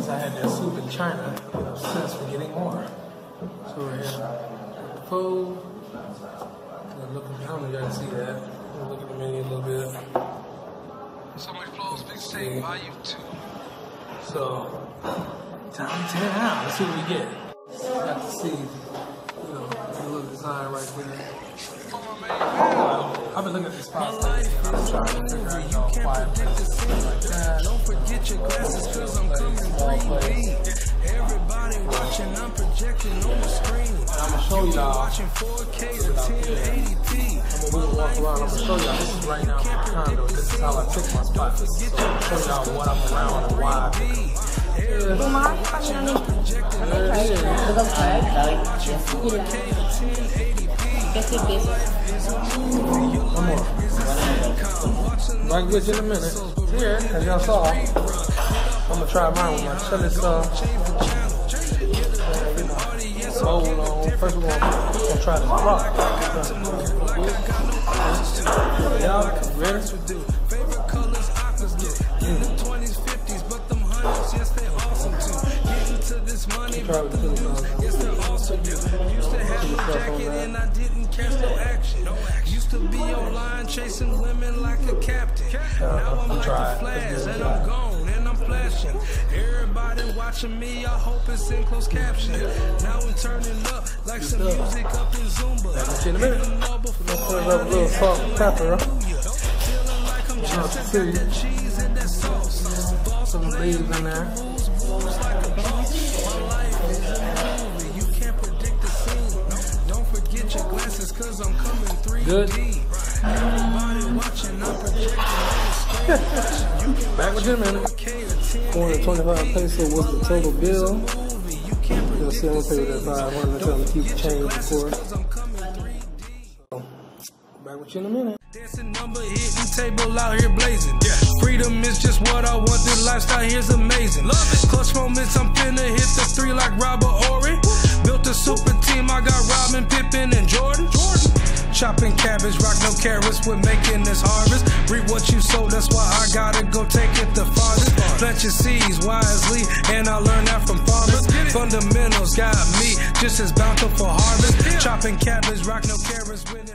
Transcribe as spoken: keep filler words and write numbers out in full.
since I had that soup in China, you know, since we're getting more. So we're here at the food. Look, I don't know if y'all can see that. We'll look at the menu a little bit. So much flows, big thing by you too. So, time to ten out. Let's see what we get. Got to see, you know, the little design right there. I've been looking at this spot for I'm trying to figure out, you know, quiet places like that. Don't forget your glasses, cause I'm coming three D. Everybody watching, I'm projecting on the screen. And I'm gonna show y'all watching four K to ten eighty p. I'm gonna walk around. I'm gonna show y'all. This is right now my condo. This is how I pick my spots. So I'm gonna show y'all what I'm around and why I pick them. Rumah kami nani? Belum try, basic basic. One more. Back with you in a minute. Here, as y'all saw, I'm gonna try mine with my chili sauce. Hold on. First, we're gonna, we're gonna try this rock. Y'all ready? Favorite colors, opposite. In the twenties, fifties, but them hundreds, yes, they're awesome too. Getting to this money, but the lose, yes, they're awesome too. Used to have a jacket and I didn't catch no action. Used to be online chasing women like a captain. Now I'm like a flash and I'm gone and I'm flashing. Everybody watching me, I hope it's in closed caption. Now we're turning up like some music up in Zumba. Back in a minute. Let's put a little salt and pepper. Y'all can see some leaves in there. Good. Back with you in a minute. four hundred twenty-five pesos was the total bill. You'll see I'm gonna pay with that five hundred. I'm trying to keep the change before. So, back with you in a minute. Dancing number hitting table out here blazing. Yeah. Freedom is just what I want. This lifestyle here's amazing. Love it. Clutch moments, I'm finna hit the three like Robert Ory. Built a super team, I got Robin, Pippen, and Jordan. Jordan. Chopping cabbage, rock no carrots, we're making this harvest. Reap what you sow, that's why I gotta go take it the farthest. Plant your seeds wisely, and I learned that from farmers. Fundamentals got me just as bountiful harvest. Chopping cabbage, rock no carrots with